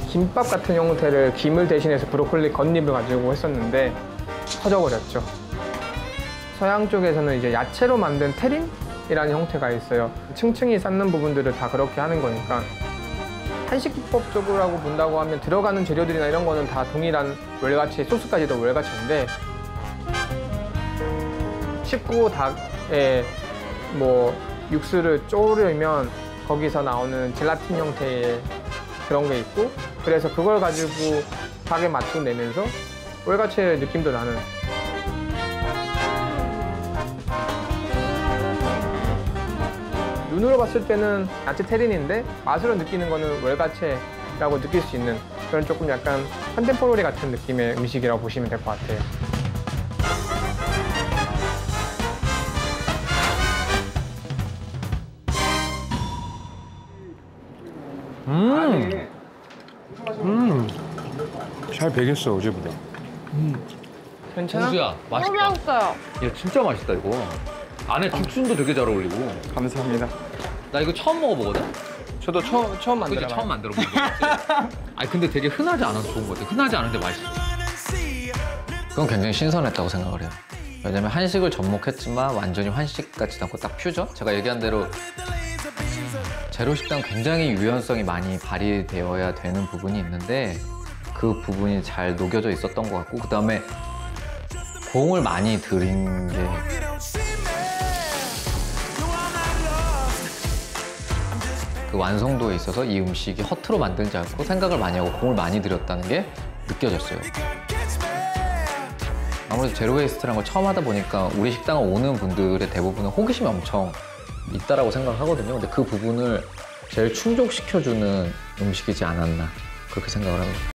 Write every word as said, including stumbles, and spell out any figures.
김밥 같은 형태를 김을 대신해서 브로콜리 겉잎을 가지고 했었는데 터져버렸죠. 서양 쪽에서는 이제 야채로 만든 테린이라는 형태가 있어요. 층층이 쌓는 부분들을 다 그렇게 하는 거니까 한식 기법적으로 본다고 하면 들어가는 재료들이나 이런 거는 다 동일한 월가치, 소스까지도 월가치인데 씹고 닭의 뭐 육수를 쪼르면 거기서 나오는 젤라틴 형태의 그런 게 있고, 그래서 그걸 가지고 닭의 맛도 내면서 월가치의 느낌도 나는. 눈으로 봤을 때는 야채 테린인데 맛으로 느끼는 거는 월가치라고 느낄 수 있는 그런 조금 약간 컨템포러리 같은 느낌의 음식이라고 보시면 될 것 같아요. 음, 음, 잘 배겼어 어제보다. 음. 괜찮아? 공수야, 맛있다. 너무 맛있어요. 야, 진짜 맛있다, 이거. 안에 죽순도 되게 잘 어울리고. 감사합니다. 나 이거 처음 먹어보거든? 저도 처음, 처음 그치, 만들어봐요. 처음 만들어 보는 거지. 아니, 근데 되게 흔하지 않아서 좋은 것 같아. 흔하지 않은데 맛있어. 그건 굉장히 신선했다고 생각을 해요. 왜냐면 한식을 접목했지만 완전히 한식 같지도 않고 딱 퓨전? 제가 얘기한 대로 재료식당 굉장히 유연성이 많이 발휘되어야 되는 부분이 있는데 그 부분이 잘 녹여져 있었던 것 같고, 그 다음에 공을 많이 들인 게 그 완성도에 있어서 이 음식이 허투루 만들지 않고 생각을 많이 하고 공을 많이 들였다는 게 느껴졌어요. 아무래도 제로 웨이스트라는 걸 처음 하다 보니까 우리 식당에 오는 분들의 대부분은 호기심이 엄청 있다라고 생각을 하거든요. 근데 그 부분을 제일 충족시켜주는 음식이지 않았나 그렇게 생각을 합니다.